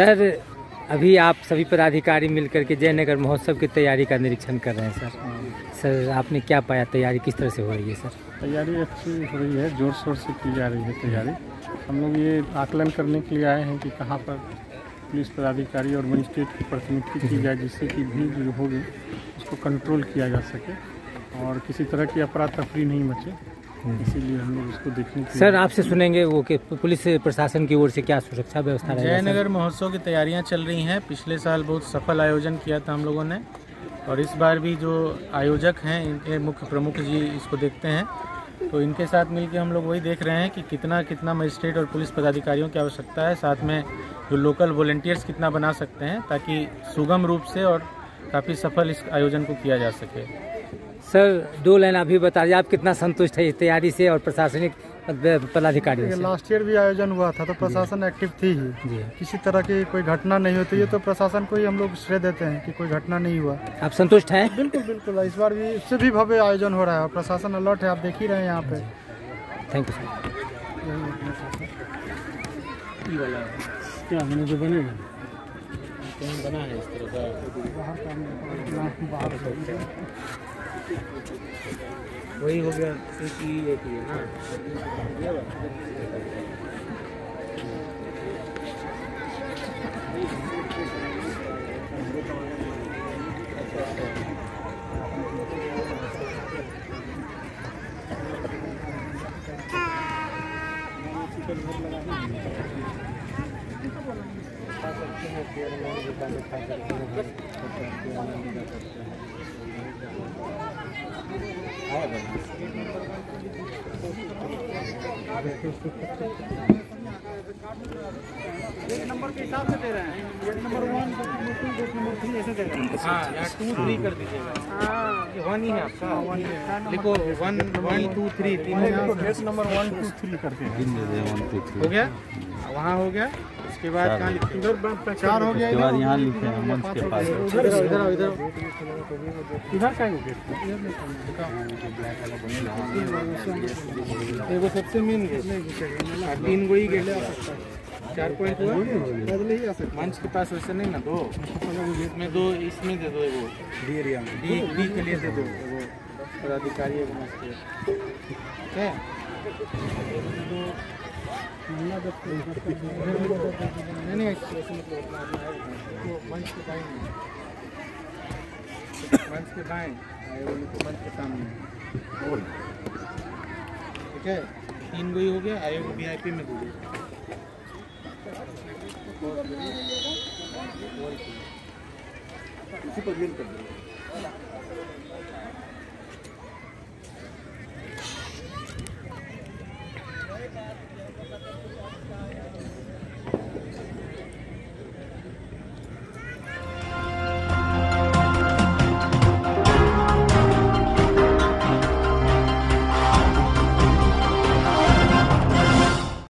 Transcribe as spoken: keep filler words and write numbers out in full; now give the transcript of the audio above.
Sir अभी आप सभी पदाधिकारी मिलकर के जयनगर महोत्सव की तैयारी का निरीक्षण कर रहे हैं सर। सर आपने क्या पाया, तैयारी किस तरह से हो रही है सर? तैयारी अच्छी हो रही है, जोर शोर से की जा रही है तैयारी। हम लोग ये आकलन करने के लिए आए हैं कि कहाँ पर पुलिस पदाधिकारी और मजिस्ट्रेट की प्रतिनियुक्ति की जाए, जिससे कि भीड़ जो होगी उसको कंट्रोल किया जा सके और किसी तरह की अफरा तफरी नहीं मचे, इसीलिए हम लोग उसको देखने के लिए। सर आपसे सुनेंगे वो कि पुलिस प्रशासन की ओर से क्या सुरक्षा व्यवस्था रहेगी? जयनगर महोत्सव की तैयारियां चल रही हैं। पिछले साल बहुत सफल आयोजन किया था हम लोगों ने, और इस बार भी जो आयोजक हैं इनके मुख्य प्रमुख जी इसको देखते हैं, तो इनके साथ मिलकर हम लोग वही देख रहे हैं कि कितना कितना मजिस्ट्रेट और पुलिस पदाधिकारियों की आवश्यकता है, साथ में जो लोकल वॉलंटियर्स कितना बना सकते हैं, ताकि सुगम रूप से और काफ़ी सफल इस आयोजन को किया जा सके। सर दो लाइन अभी बता दीजिए, आप कितना संतुष्ट है इस तैयारी से और प्रशासनिक पदाधिकारियों से? लास्ट ईयर भी आयोजन हुआ था तो प्रशासन एक्टिव थी ही, किसी तरह की कोई घटना नहीं होती है, तो प्रशासन को ही हम लोग श्रेय देते हैं कि कोई घटना नहीं हुआ। आप संतुष्ट हैं? बिल्कुल बिल्कुल, इस बार भी इससे भी भव्य आयोजन हो रहा है और प्रशासन अलर्ट है, आप देख ही रहे हैं यहाँ पे। Thank you sir. क्या मैंने जो बनेगा बना है इस तरह का, वही हो गया, एक ही एक ही है ना। एक नंबर के हिसाब से दे रहे हैं, एक नंबर वन, एक नंबर थ्री ऐसे दे रहे हैं। हाँ यहाँ टू थ्री कर दीजिएगा, वन ही है आपका, लिखो वन वन टू थ्री तीनों case number one two three करके हो गया, वहाँ हो गया। उसके बाद कहाँ लिखते हैं? इधर चार हो गया, उसके बाद यहाँ लिखे हैं मंच के पास। इधर इधर इधर इधर का हो एगो सबसे मेन गेट, तीन गो ही गेट चार पॉइंट हुआ, मंच के पास वैसे नहीं ना, दो में दो इसमें दे दो, एगो डी एरिया में, डी डी के लिए दे दो, वो पदाधिकारी है ठीक है। नहीं नहीं ऐसे मतलब अपना मंच के दाएं, मंच के दाएं, मंच के सामने, ठीक है। तीन गो ही हो गया, आएगा वी आई पी में दो इसी पर कर दो।